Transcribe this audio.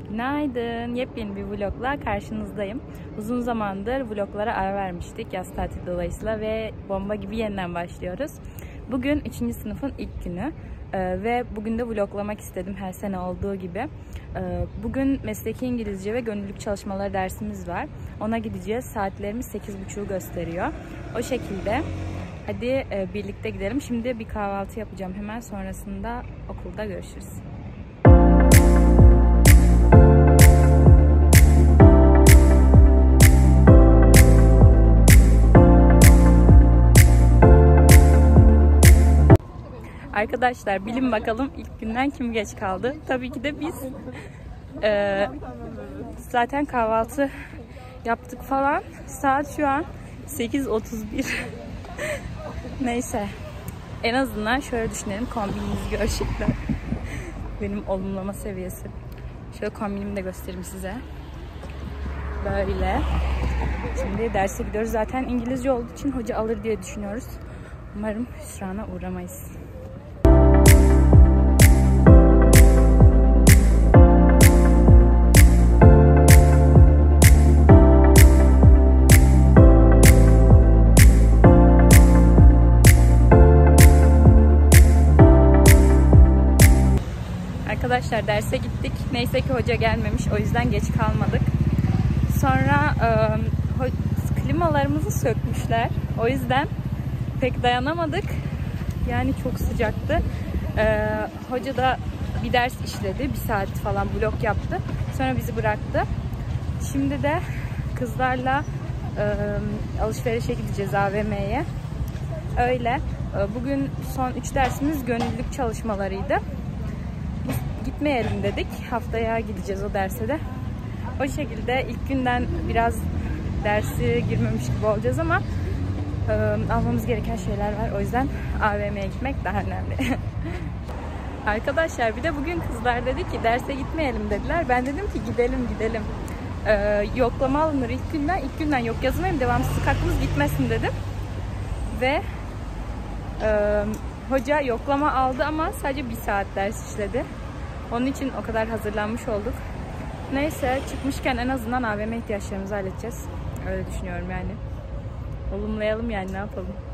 Günaydın. Yepyeni bir vlogla karşınızdayım. Uzun zamandır vloglara ara vermiştik yaz tatili dolayısıyla ve bomba gibi yeniden başlıyoruz. Bugün 3. sınıfın ilk günü ve bugün de vloglamak istedim her sene olduğu gibi. Bugün mesleki İngilizce ve gönüllülük çalışmaları dersimiz var. Ona gideceğiz. Saatlerimiz 8.30'u gösteriyor. O şekilde hadi birlikte gidelim. Şimdi bir kahvaltı yapacağım. Hemen sonrasında okulda görüşürüz. Arkadaşlar bilin bakalım ilk günden kim geç kaldı? Tabii ki de biz. Zaten kahvaltı yaptık falan. Saat şu an 8.31. Neyse. En azından şöyle düşünelim. Kombinimizi görecekler. Benim olumlama seviyesi. Şöyle kombinimi de göstereyim size. Böyle. Şimdi derse gidiyoruz. Zaten İngilizce olduğu için hoca alır diye düşünüyoruz. Umarım hüsrana uğramayız. Arkadaşlar derse gittik. Neyse ki hoca gelmemiş. O yüzden geç kalmadık. Sonra klimalarımızı sökmüşler. O yüzden pek dayanamadık. Yani çok sıcaktı. Hoca da bir ders işledi. 1 saat falan blok yaptı. Sonra bizi bıraktı. Şimdi de kızlarla alışverişe gideceğiz AVM'ye. Öyle. Bugün son 3 dersimiz gönüllülük çalışmalarıydı. Gitmeyelim dedik. Haftaya gideceğiz o derse de. O şekilde ilk günden biraz dersi girmemiş gibi olacağız ama almamız gereken şeyler var. O yüzden AVM'ye gitmek daha önemli. Arkadaşlar bir de bugün kızlar dedi ki derse gitmeyelim dediler. Ben dedim ki gidelim. Yoklama alınır ilk günden. İlk günden yok yazmayayım. Devamsızlık hakkımız gitmesin dedim. Ve hoca yoklama aldı ama sadece 1 saat ders işledi. Onun için o kadar hazırlanmış olduk. Neyse çıkmışken en azından AVM ihtiyaçlarımızı halledeceğiz. Öyle düşünüyorum yani. Olumlayalım yani, ne yapalım.